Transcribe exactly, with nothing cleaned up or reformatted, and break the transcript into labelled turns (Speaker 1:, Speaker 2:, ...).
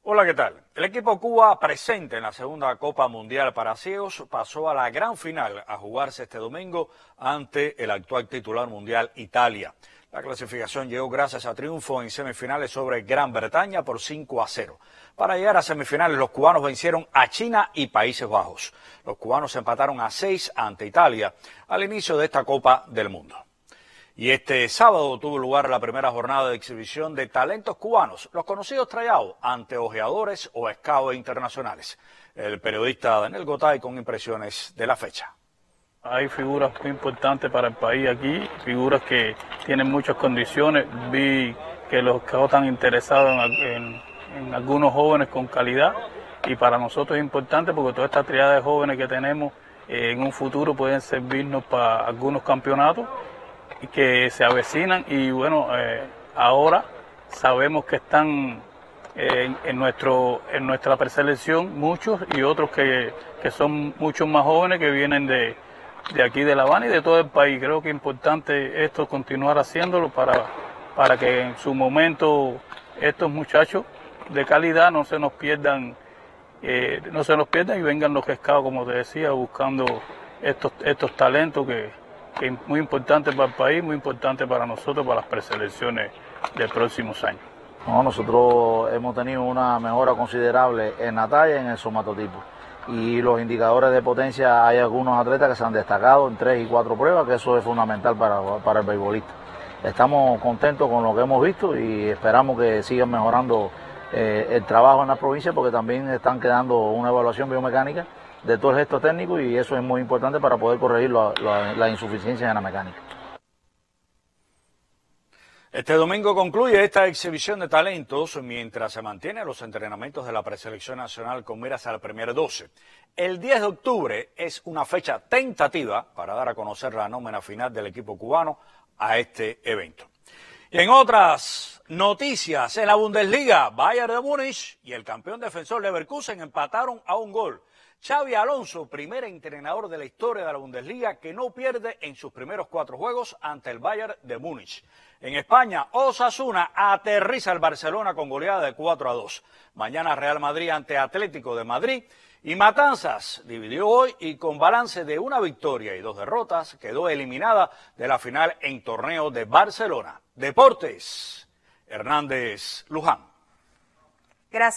Speaker 1: Hola, ¿qué tal? El equipo Cuba, presente en la segunda Copa Mundial para Ciegos, pasó a la gran final a jugarse este domingo ante el actual titular mundial, Italia. La clasificación llegó gracias a triunfo en semifinales sobre Gran Bretaña por cinco a cero. Para llegar a semifinales, los cubanos vencieron a China y Países Bajos. Los cubanos empataron a seis ante Italia al inicio de esta Copa del Mundo. Y este sábado tuvo lugar la primera jornada de exhibición de talentos cubanos, los conocidos tryout ante ojeadores o scouts internacionales. El periodista Daniel Gotay con impresiones de la fecha.
Speaker 2: Hay figuras muy importantes para el país aquí, figuras que tienen muchas condiciones. Vi que los scouts están interesados en, en, en algunos jóvenes con calidad y para nosotros es importante porque toda esta triada de jóvenes que tenemos eh, en un futuro pueden servirnos para algunos campeonatos que se avecinan y bueno, eh, ahora sabemos que están eh, en, en, nuestro, en nuestra preselección muchos y otros que, que son muchos más jóvenes que vienen de, de aquí de La Habana y de todo el país. Creo que es importante esto, continuar haciéndolo para, para que en su momento estos muchachos de calidad no se nos pierdan, eh, no se nos pierdan y vengan los pescados, como te decía, buscando estos, estos talentos que que es muy importante para el país, muy importante para nosotros, para las preselecciones de próximos años.
Speaker 3: No, nosotros hemos tenido una mejora considerable en la talla y en el somatotipo. Y los indicadores de potencia, hay algunos atletas que se han destacado en tres y cuatro pruebas, que eso es fundamental para, para el beisbolista. Estamos contentos con lo que hemos visto y esperamos que sigan mejorando eh, el trabajo en las provincias, porque también están quedando una evaluación biomecánica de todo el gesto técnico y eso es muy importante para poder corregir la, la, la insuficiencia en la mecánica.
Speaker 1: Este domingo concluye esta exhibición de talentos mientras se mantienen los entrenamientos de la preselección nacional con miras al Premier doce. El diez de octubre es una fecha tentativa para dar a conocer la nómina final del equipo cubano a este evento. Y en otras noticias, en la Bundesliga, Bayern de Múnich y el campeón defensor Leverkusen empataron a un gol. Xabi Alonso, primer entrenador de la historia de la Bundesliga que no pierde en sus primeros cuatro juegos ante el Bayern de Múnich. En España, Osasuna aterriza al Barcelona con goleada de cuatro a dos. Mañana Real Madrid ante Atlético de Madrid. Y Matanzas dividió hoy y con balance de una victoria y dos derrotas quedó eliminada de la final en torneo de Barcelona. Deportes, Hernández Luján.